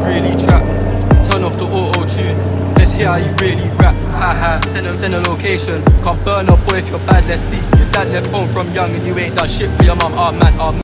really trap. Turn off the auto-tune, let's hear how you really rap. Haha, send a location. Can't burn a boy if you're bad, let's see. Your dad left home from young and you ain't done shit for your mum. Ah man, ah man.